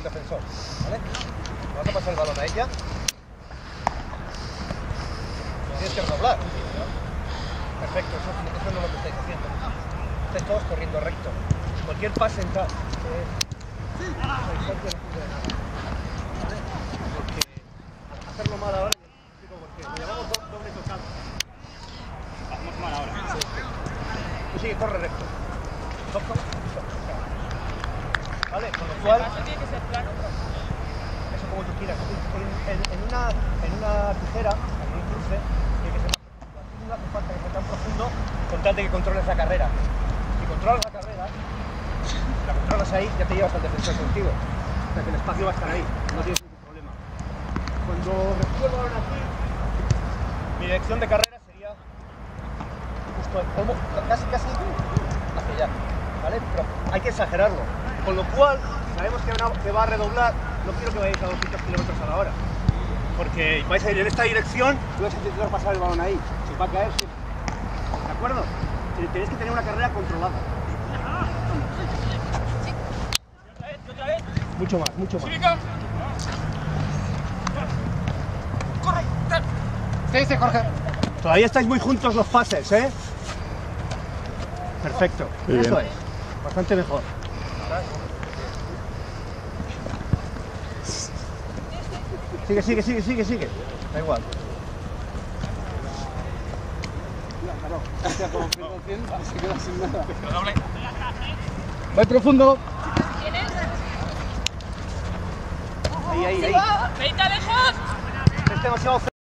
el defensor, ¿vale? Vas a pasar el balón a ella. Tienes que redoblar. Perfecto, eso no es lo que estáis haciendo. Estáis todos corriendo recto. Cualquier pase en tal. Porque hacerlo mal ahora, explico por qué. Lo llamamos doble tocado. Hacemos mal ahora. Tú sigue, corre recto. Toca. ¿Vale? Con lo cual. Tiene que ser plano. Eso como tú quieras. En una tijera, en un cruce, tiene que ser más profundo. No hace falta que sea tan profundo con tal de que controles la carrera. Si controlas la carrera, la controlas ahí, ya te llevas al defensor contigo. O sea que el espacio va a estar ahí, no tienes ningún problema. Cuando recibo el balón aquí, mi dirección de carrera sería justo casi hacia allá, ¿vale? Pero hay que exagerarlo. Con lo cual, sabemos que va a redoblar, no quiero que vayáis a 200 kilómetros a la hora. Porque vais a ir en esta dirección y vais a intentar pasar el balón ahí. Se va a caer siempre. ¿De acuerdo? Tenéis que tener una carrera controlada. ¿Otra vez? Mucho más, mucho más. ¡Corre! Sí, Jorge. Todavía estáis muy juntos los pases, ¿eh? Perfecto. Muy bien. Eso es. Bastante mejor. Sigue. Da igual. Voy profundo. ¿Tienes? Ahí. ¡Veita lejos! Es demasiado